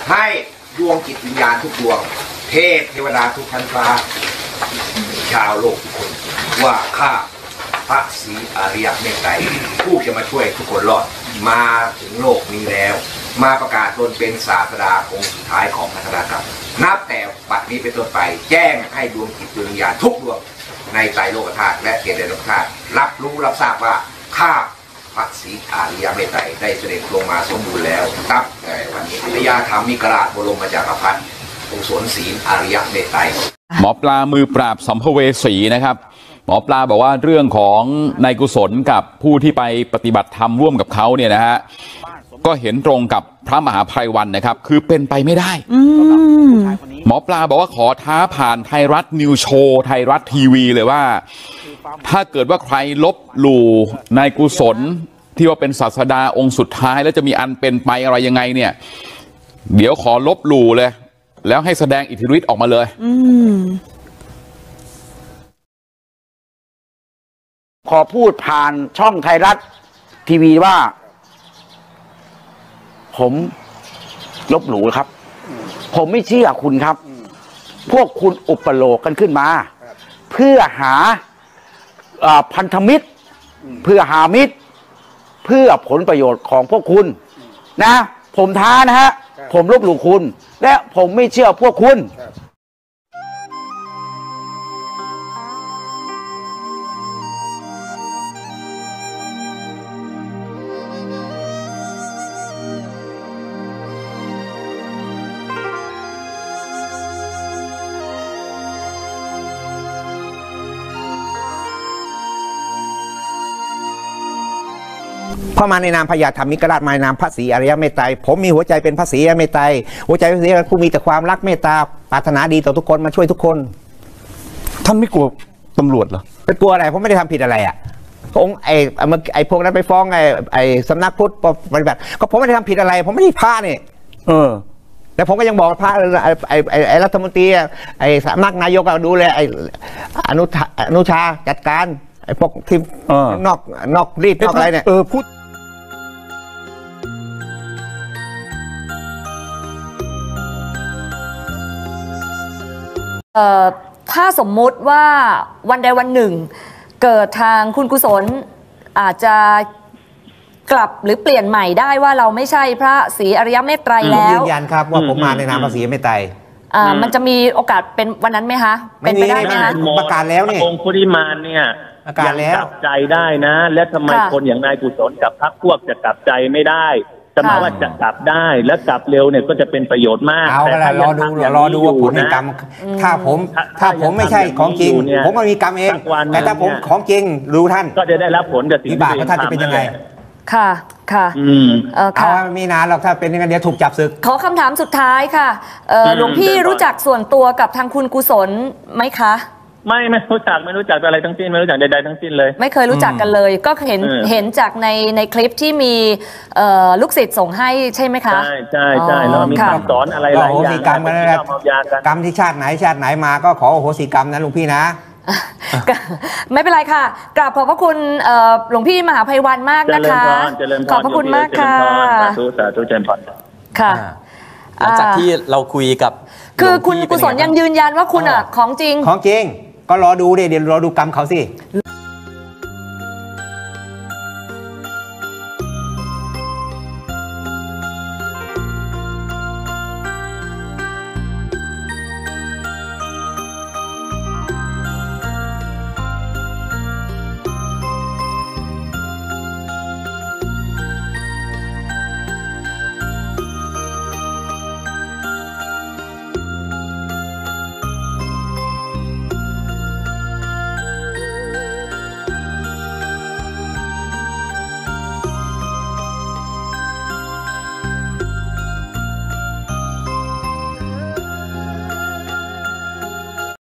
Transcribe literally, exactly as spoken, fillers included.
ให้ดวงจิตวิญญาณทุกดวงเทพเทวดาทุกชั้นฟ้าชาวโลกทุกคนว่าข้าพระศรีอริยเมตไตรผู้จะมาช่วยทุกคนรอดมาถึงโลกนี้แล้วมาประกาศตนเป็นศาสดาองค์สุดท้ายของพัฒนากรรมนับแต่บัดนี้เป็นต้นไปแจ้งให้ดวงจิตดวงวิญญาณทุกดวงในไตรโลกธาตุและเทียนในโลกธาตุรับรู้รับทราบว่าข้าพระศรีอริยเมตไตรได้เสด็จลงมาสมบูรณ์แล้วตั้งแต่วันนี้พญาธรรมิกราชบรมจักรพรรดิองค์สนศีลอริยเมตไตรหมอปลามือปราบสัมภเวสีนะครับหมอปลาบอกว่าเรื่องของนายกุศลกับผู้ที่ไปปฏิบัติธรรมร่วมกับเขาเนี่ยนะฮะก็เห็นตรงกับพระมหาไพรวันนะครับคือเป็นไปไม่ได้หมอปลาบอกว่าขอท้าผ่านไทยรัฐนิวโชว์ไทยรัฐทีวีเลยว่าถ้าเกิดว่าใครลบหลู่นายกุศลที่ว่าเป็นศาสดาองค์สุดท้ายแล้วจะมีอันเป็นไปอะไรยังไงเนี่ยเดี๋ยวขอลบหลู่เลยแล้วให้แสดงอิทธิฤทธิ์ออกมาเลยขอพูดผ่านช่องไทยรัฐทีวีว่าผมลบหลู่ครับผมไม่เชื่อคุณครับพวกคุณอุปโลกกันขึ้นมาเพื่อหาพันธมิตรเพื่อหามิตรเพื่อผลประโยชน์ของพวกคุณนะผมท้านะฮะผมลบหลู่คุณและผมไม่เชื่อพวกคุณพระมาในนามพญาธรรมิกราชมาในนามพระศรีอริยเมตไตรผมมีหัวใจเป็นพระศรีอริยเมตไตรหัวใจพระศรีผู้มีแต่ความรักเมตตาปรารถนาดีต่อทุกคนมาช่วยทุกคนท่านไม่กลัวตำรวจเหรอไปกลัวอะไรผมไม่ได้ทำผิดอะไรอ่ะองค์ไอ้ไอ้พวกนั้นไปฟ้องไอ้ไอ้สำนักพุทธปฏิบัติก็ผมไม่ได้ทำผิดอะไรผมไม่ได้พลาดนี่เออแต่ผมก็ยังบอกพระไอ้ไอ้ไอ้ไอ้รัฐมนตรีไอ้สำนักนายกดูแลไอ้อนุอนุชาจัดการไอ้พวกที่นอกนอกรีดนอกอะไรเนี่ยเออพูดถ้าสมมุติว่าวันใดวันหนึ่งเกิดทางคุณกุศลอาจจะกลับหรือเปลี่ยนใหม่ได้ว่าเราไม่ใช่พระศรีอริยเมตไตรแล้วยืนยันครับว่าผมมาในนามพระศรีอริยเมตไตรมันจะมีโอกาสเป็นวันนั้นไหมคะเป็นไปได้ไหมคะประกาศแล้วนี่องค์คุริมานเนี่ยประกาศแล้วกลับใจได้นะและทำไมคนอย่างนายกุศลกับพรรคพวกจะกลับใจไม่ได้จะมาว่าจะกลับได้และกลับเร็วเนี่ยก็จะเป็นประโยชน์มากเอาละรอดูรอดูว่าผลแห่งกรรมถ้าผมถ้าผมไม่ใช่ของจริงผมมันมีกรรมเองแต่ถ้าผมของจริงรู้ท่านก็จะได้รับผลจากสิ่งที่บาปท่านจะเป็นยังไงค่ะค่ะเอาไม่นานหรอกถ้าเป็นอย่างนั้นเดี๋ยวถูกจับศึกขอคำถามสุดท้ายค่ะหลวงพี่รู้จักส่วนตัวกับทางคุณกุศลไหมคะไม่ไม่รู้จักไม่รู้จักอะไรทั้งสิ้นไม่รู้จักใดๆทั้งสิ้นเลยไม่เคยรู้จักกันเลยก็เห็นเห็นจากในในคลิปที่มีลูกศิษย์ส่งให้ใช่ไหมคะใช่ใช่ใช่แล้วมีคำสอนอะไรหลายอย่างกรรมกรรมที่ชาติไหนชาติไหนมาก็ขอโหสิกรรมนะหลวงพี่นะไม่เป็นไรค่ะกราบขอบพระคุณหลวงพี่มหาไพวันมากนะคะขอบพระคุณมากค่ะสาธุสาธุเจริญพรค่ะหลังจากที่เราคุยกับคือคุณกุศลยังยืนยันว่าคุณอ่ะของจริงของจริงก็รอดูเดี๋ยวรอดูกรรมเขาสิ